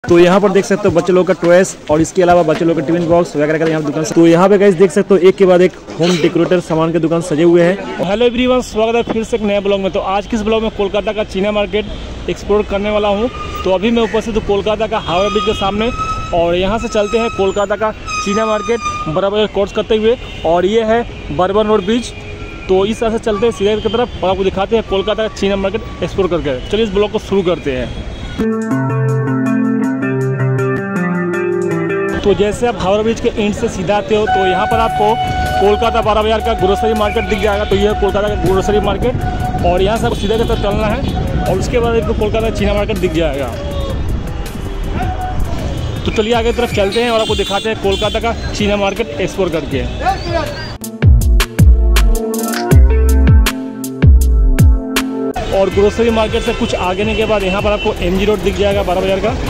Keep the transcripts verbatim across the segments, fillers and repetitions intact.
तो यहाँ पर देख सकते हो बच्चे लोग का टॉयस और इसके अलावा बच्चे लोग का टिफिन बॉक्स वगैरह का यहाँ दुकान। तो यहाँ पे गाइस देख सकते हो एक के बाद एक होम डेकोरेटर सामान के दुकान सजे हुए हैं। हेलो एवरीवन, स्वागत है फिर से एक नए ब्लॉग में। तो आज किस ब्लॉग में कोलकाता का चीना मार्केट एक्सप्लोर करने वाला हूँ। तो अभी मैं उपस्थित हूँ कोलकाता का हावड़ा ब्रिज के सामने और यहाँ से चलते हैं कोलकाता का चीना मार्केट बराबर क्रॉस करते हुए। और ये है बर्बन रोड ब्रिज। तो इस तरह से चलते हैं सीधे की तरफ और आपको दिखाते हैं कोलकाता का चीना मार्केट एक्सप्लोर करके। चलिए इस ब्लॉग को शुरू करते हैं। तो जैसे आप हावड़ा ब्रिज के एंड से सीधा आते हो तो यहाँ पर आपको कोलकाता बारह बाजार का ग्रोसरी मार्केट दिख जाएगा। तो यह कोलकाता का ग्रोसरी मार्केट और यहाँ से आपको सीधे की तरफ चलना है और उसके बाद आपको कोलकाता चीना मार्केट दिख जाएगा। तो चलिए आगे तरफ चलते हैं और आपको दिखाते हैं कोलकाता का चीना मार्केट एक्सप्लोर करके। और ग्रोसरी मार्केट से कुछ आगे आने के बाद यहाँ पर आपको एमजी रोड दिख जाएगा बारह बाजार का।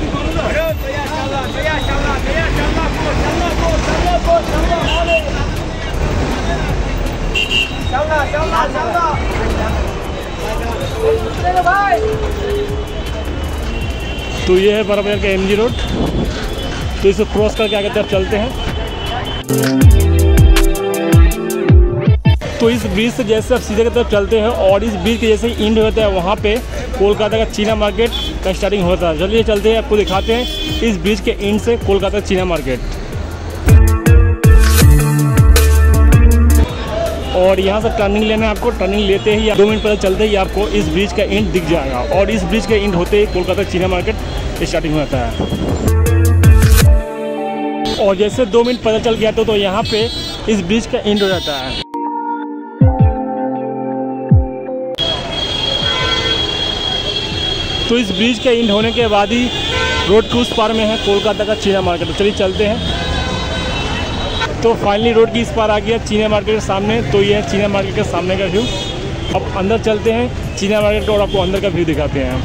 तो ये है बारह बाजार का एमजी रोड। तो इसे क्रॉस करके आगे तरफ चलते हैं। तो इस ब्रिज से जैसे आप सीधे की तरफ चलते हैं और इस ब्रिज के जैसे ही इंड होता है वहाँ पे कोलकाता का चीना मार्केट का स्टार्टिंग होता है। चलिए चलते हैं, आपको दिखाते हैं इस ब्रिज के इंड से कोलकाता चीना मार्केट। और यहाँ से टर्निंग लेना है आपको। टर्निंग लेते ही दो मिनट पहले चलते ही आपको इस ब्रिज का इंड दिख जाएगा। और इस ब्रिज के इंड होते ही कोलकाता चीना मार्केट स्टार्टिंग होता है। और जैसे दो मिनट पता चल गया तो, तो यहाँ पे इस ब्रिज का इंड हो जाता है। तो इस ब्रिज के इंड होने के बाद ही रोड के उस पार में है कोलकाता का चीना मार्केट। तो चलिए चलते हैं। तो फाइनली रोड की इस पार आ गया चीना मार्केट के सामने। तो ये है चीना मार्केट के सामने का व्यू। अब अंदर चलते हैं चीना मार्केट का और आपको अंदर का व्यू दिखाते हैं।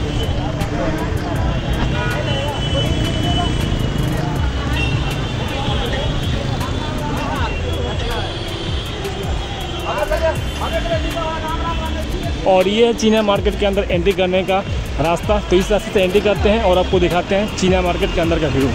और ये है चीना मार्केट के अंदर एंट्री करने का रास्ता। तो इस रास्ते से एंट्री करते हैं और आपको दिखाते हैं चीना मार्केट के अंदर का व्यू।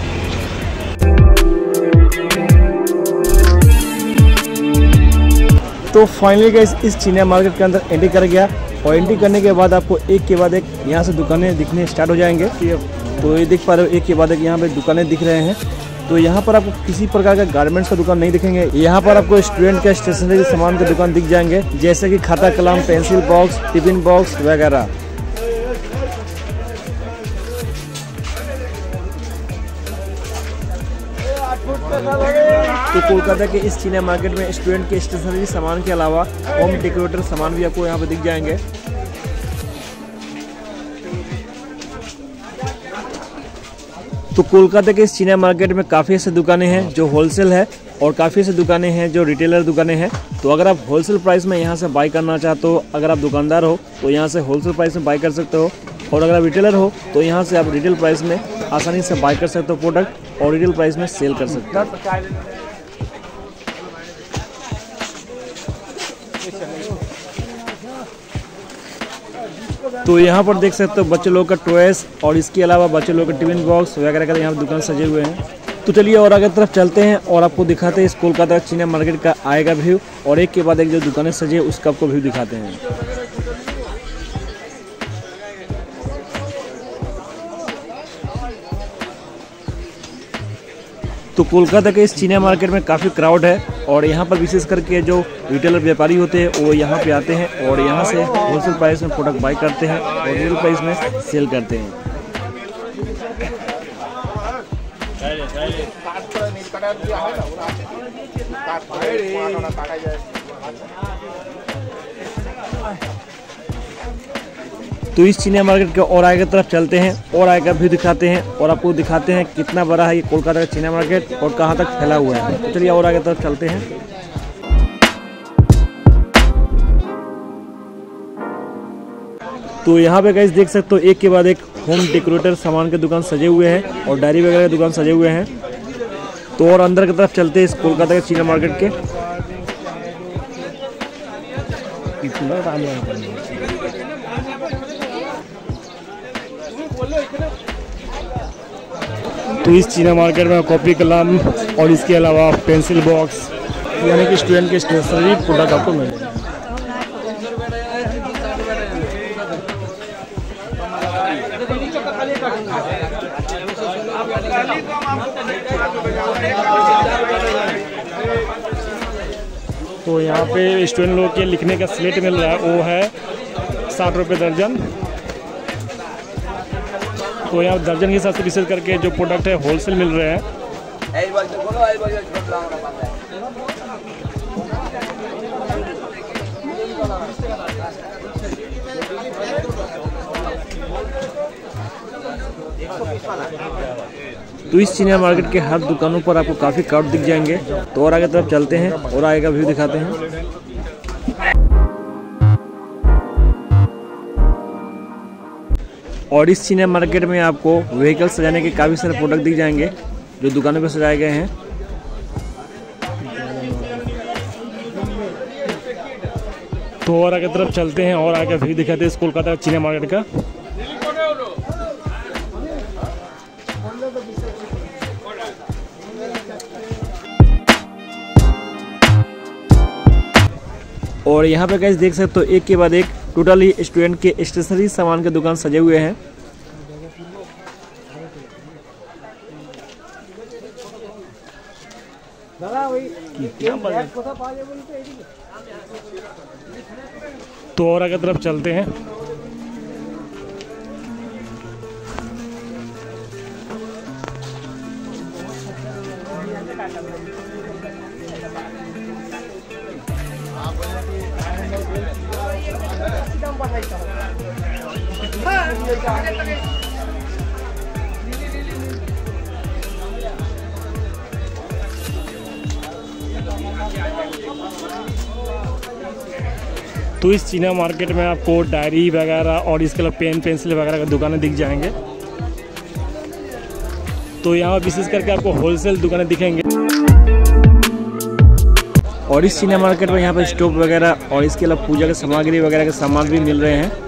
तो फाइनली गाइस इस चीना मार्केट के अंदर एंट्री कर गया। और एंट्री करने के बाद आपको एक के बाद एक यहाँ से दुकानें दिखने स्टार्ट हो जाएंगे। तो ये देख पा रहे हो एक के बाद एक यहाँ पे दुकानें दिख रहे हैं। तो यहाँ पर आपको किसी प्रकार का गारमेंट्स का दुकान नहीं दिखेंगे। यहाँ पर आपको स्टूडेंट का स्टेशनरी सामान के दुकान दिख जाएंगे, जैसे कि खाता कलम, पेंसिल बॉक्स, टिफिन बॉक्स वगैरह। तो कोलकाता के इस चीना मार्केट में स्टूडेंट के स्टेशनरी सामान के अलावा होम डेकोरेटर सामान भी आपको यहाँ पे दिख जाएंगे। तो कोलकाता के इस चीना मार्केट में काफ़ी ऐसे दुकानें हैं जो होलसेल है और काफ़ी ऐसे दुकानें हैं जो रिटेलर दुकानें हैं। तो अगर आप होलसेल प्राइस में यहाँ से बाई करना चाहते हो, अगर आप दुकानदार हो तो यहाँ से होलसेल प्राइस में बाई कर सकते हो। और अगर आप रिटेलर हो तो यहाँ से आप रिटेल प्राइस में आसानी से बाई कर सकते हो प्रोडक्ट और रिटेल प्राइस में सेल कर सकते हो। तो यहाँ पर देख सकते हो बच्चे लोग का टॉयस और इसके अलावा बच्चे लोग का टिफिन बॉक्स वगैरह का यहाँ दुकान सजे हुए हैं। तो चलिए और आगे तरफ चलते हैं और आपको दिखाते हैं इस कोलकाता चीना मार्केट का आएगा व्यू। और एक के बाद एक जो दुकानें सजे उसका आपको व्यू दिखाते हैं। तो कोलकाता के इस चीना मार्केट में काफ़ी क्राउड है और यहाँ पर विशेष करके जो रिटेलर व्यापारी होते हैं वो यहाँ पे आते हैं और यहाँ से होलसेल प्राइस में प्रोडक्ट बाई करते हैं और रिटेल प्राइस में सेल करते हैं। तो इस चीना मार्केट के और आगे तरफ चलते हैं और आगे भी दिखाते हैं और आपको दिखाते हैं कितना बड़ा है ये कोलकाता का चीना मार्केट और कहाँ तक फैला हुआ है। तो चलिए और आगे तरफ चलते हैं। तो यहाँ पे गाइस देख सकते हो एक के बाद एक होम डेकोरेटर सामान के दुकान सजे हुए हैं और डायरी वगैरह के दुकान सजे हुए हैं। तो और अंदर की तरफ चलते हैं इस कोलकाता के चीना मार्केट के। तो इस चीना मार्केट में कॉपी कलम और इसके अलावा पेंसिल बॉक्स यानी कि स्टूडेंट के स्टेशनरी प्रोडक्ट आपको मिल जाएगा। तो यहाँ पे स्टूडेंट लोग के लिखने का स्लेट मिल रहा है, वो है साठ रुपये दर्जन। तो यहाँ दर्जन के हिसाब से रिसर्च करके जो प्रोडक्ट है होलसेल मिल रहे हैं। तो इस चीना मार्केट के हर दुकानों पर आपको काफ़ी कार्ड दिख जाएंगे। तो और आगे तरफ चलते हैं और आगे का व्यू दिखाते हैं। और इस चीना मार्केट में आपको व्हीकल सजाने के काफ़ी सारे प्रोडक्ट दिख जाएंगे जो दुकानों पर सजाए गए हैं। तो और आगे तरफ चलते हैं और आगे व्यू दिखाते हैं इस कोलकाता चीना मार्केट का। और यहाँ पे गाइस देख सकते हो एक के बाद एक टोटली स्टूडेंट के स्टेशनरी सामान के दुकान सजे हुए हैं। तो और आगे तरफ चलते हैं। तो इस चीना मार्केट में आपको डायरी वगैरह और इसके अलावा पेन पेंसिल वगैरह की दुकानें दिख जाएंगे। तो यहाँ विशेष करके आपको होलसेल दुकानें दिखेंगे। और इस चीना मार्केट में यहाँ पर स्टोव वगैरह और इसके अलावा पूजा के सामग्री वगैरह के सामान भी मिल रहे हैं।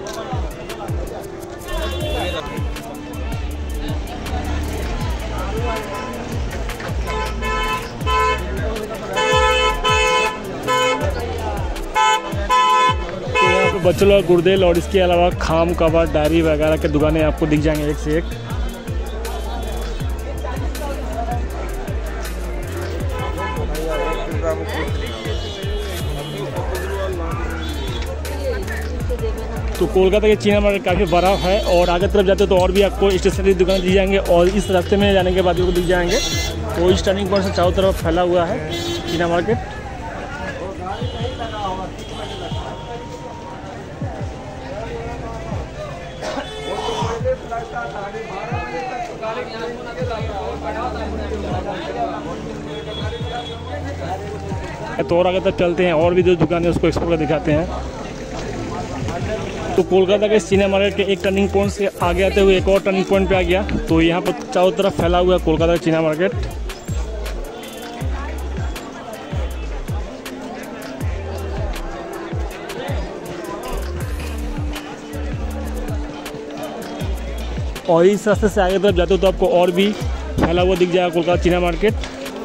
बच्चों लोग गुर्देल और इसके अलावा खाम कवर डायरी वगैरह के दुकानें आपको दिख जाएंगे एक से एक। तो कोलकाता के चीना मार्केट काफ़ी बड़ा है और आगे तरफ जाते तो और भी आपको स्टेशनरी दुकान दिख जाएंगे और इस रास्ते में जाने के बाद आपको दिख जाएंगे। तो इस टर्निंग पॉइंट से चारों तरफ फैला हुआ है चीना मार्केट। तो और आगे तक चलते हैं और भी जो दुकानें उसको एक्सप्लोर कर दिखाते हैं। तो कोलकाता के चीना मार्केट के एक टर्निंग पॉइंट से आगे आते हुए एक और टर्निंग पॉइंट पे आ गया। तो यहाँ पर चारों तरफ फैला हुआ है कोलकाता का चीना मार्केट। और इस रास्ते से आगे तरफ जाते हो तो आपको और भी फैला हुआ दिख जाएगा कोलकाता चीना मार्केट।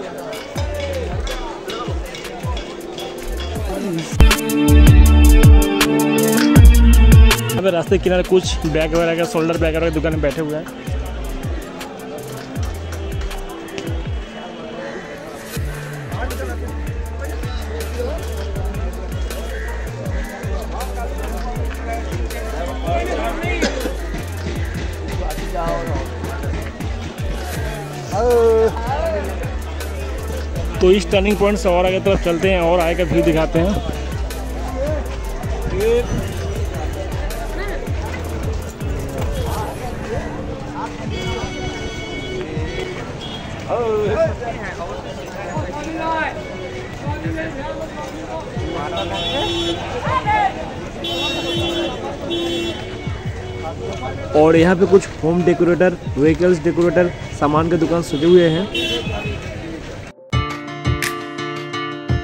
यहाँ पे रास्ते के किनारे कुछ बैग वगैरह का शोल्डर बैग वगैरह की दुकान में बैठे हुए हैं। तो इस टर्निंग पॉइंट से और आगे तरफ चलते हैं और आगे का व्यू दिखाते हैं। और यहाँ पे कुछ होम डेकोरेटर, व्हीकल्स डेकोरेटर सामान के दुकान सजे हुए हैं।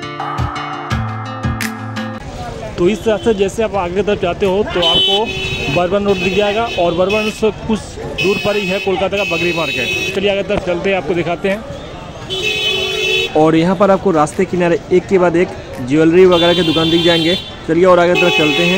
तो इस रास्ते जैसे आप आगे तरफ जाते हो तो आपको बर्बन रोड दिख जाएगा और बर्बन से कुछ दूर पर ही है कोलकाता का बगरी मार्केट। चलिए आगे तरफ चलते हैं, आपको दिखाते हैं। और यहाँ पर आपको रास्ते किनारे एक के बाद एक ज्वेलरी वगैरह के दुकान दिख जाएंगे। चलिए और आगे तरफ चलते हैं।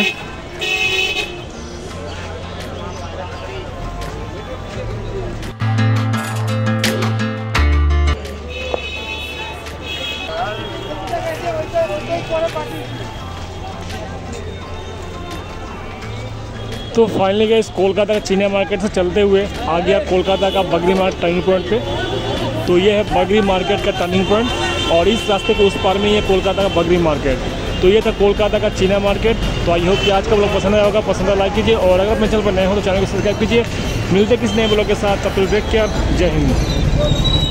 तो फाइनली गए इस कोलकाता का चिनिया मार्केट से चलते हुए आ गया कोलकाता का बगरी मार्केट टर्निंग पॉइंट पे। तो ये है बगरी मार्केट का टर्निंग पॉइंट और इस रास्ते के उस पार में ही है कोलकाता का बगरी मार्केट। तो ये था कोलकाता का चिनिया मार्केट। तो आई होप कि आज का ब्लॉग पसंद आया होगा, पसंद लाइक कीजिए और अगर अपने चैनल पर नए हो तो चैनल को सब्सक्राइब कीजिए। मिलते किस नए ब्लॉग के साथ, तब तक टेक केयर, जय हिंद।